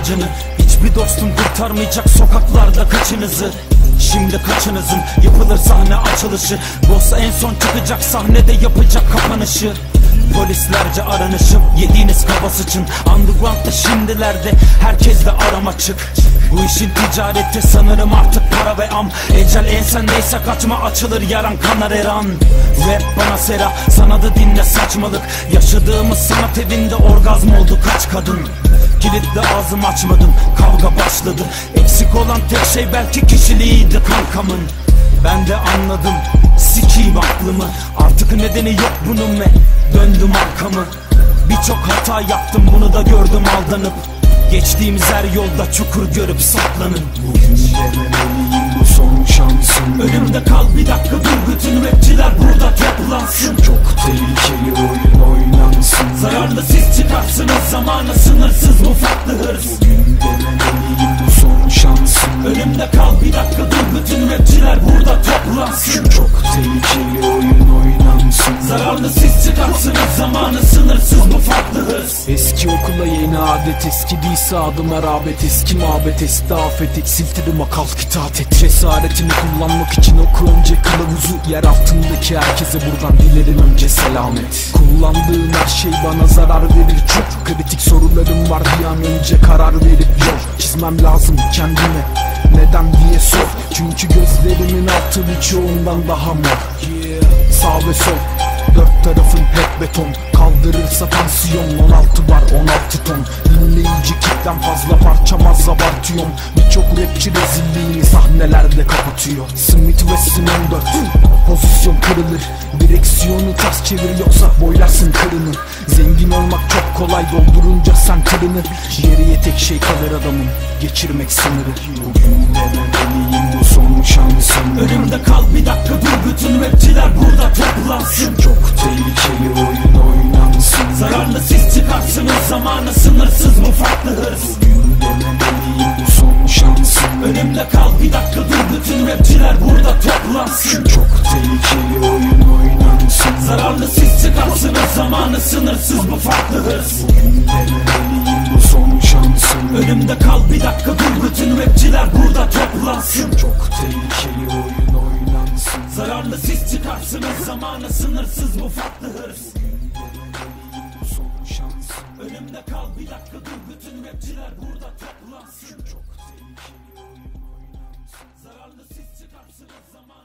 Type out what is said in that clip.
acını. Hiçbir dostum kurtarmayacak sokaklarda kaçınızı. Şimdi kaçınızın yapılır sahne açılışı. Boss en son çıkacak sahnede yapacak kapanışı. Polislerce aranışım, yediğiniz kaba sıçın. Underground'da şimdilerde herkes de arama çık. Bu işin ticareti sanırım artık para ve am. Ecel ensendeyse kaçma, açılır yaran, kanar her an. Rap bana sera, sana da dinle saçmalık. Yaşadığımız sanat evinde orgazm oldu kaç kadın. Kilitli ağzım açmadım, kavga başladı. Eksik olan tek şey belki kişiliğiydi kankamın. Ben de anladım, sikiyim aklımı. Artık nedeni yok bunun ve döndüm arkamı. Birçok hata yaptım, bunu da gördüm aldanıp. Geçtiğimiz her yolda çukur görüp saklanın. Bugün denemeliyim, bu son şansım. Önümde kal bir dakika dur, bütün rapçiler burada toplansın. Çok tehlikeli oyun oynansın. Zararlı siz çıkarsınız, zamanı sınırsız bu farklı hırs. Bugün denemeliyim, bu son şansım. Önümde kal bir dakika dur, bütün rapçiler burada toplansın. Çok tehlikeli oyun oynansın. Zararlı siz çıkarsınız, zamanı sınırsız bu farklı hırs. Eski okula yeni adet, eski değilse adıma rağbet. Eski mabet, eski afet, eksiltirim akal itaat et. Cesaretini kullanmak için oku önce kılavuzu. Yer altındaki herkese buradan dilerim önce selamet. Kullandığın her şey bana zarar verir çok. Kritik sorularım var bir an önce karar verip yol çizmem lazım kendime. Neden diye sor, çünkü gözlerimin altı birçoğundan daha mor. Sağ ve sol, dört tarafın hep beton. Kaldırırsa tansiyon, 16 var 16 ton. Dinleyici kitlem fazla parçamaz abartıyorum. Birçok rapçi rezilliğini sahnelerde kapatıyor. Smith Wesson 14, pozisyon kırılır. Direksiyonu ters çevir yoksa boylarsın kırını. Zengin olmak çok kolay, doldurunca sen tırını. Geriye tek şey kalır adamın, geçirmek sınırı. Bugün denemeliyim, bu son şansım. Önümde kal bir dakika dur, bütün rapçiler burada toplansın. Çok tehlikeli oyun oynansın. Zararlı siz çıkarsınız, zamanı sınırsız bu farklı hırs. Bugün denemeliyim, bu son şansım. Önümde kal bir dakika dur, bütün rapçiler burada toplansın. Çok tehlikeli oyun oynansın. Zararlı siz çıkarsınız, zamanı sınırsız bu farklı hırs. Bugün denemeliyim, bu son şansım. Önümde kal bir dakika dur, bütün rapçiler burada toplansın. Çok tehlikeli oyun oynansın. Zararlı siz çıkarsınız, zamanı sınırsız bu farklı hırs. Bugün denemeliyim, bu son şansım. Önümde kal bir dakika dur, bütün rapçiler burada toplansın. Çok tehlikeli oyun oynansın. Zararlı siz çıkarsınız, zamanı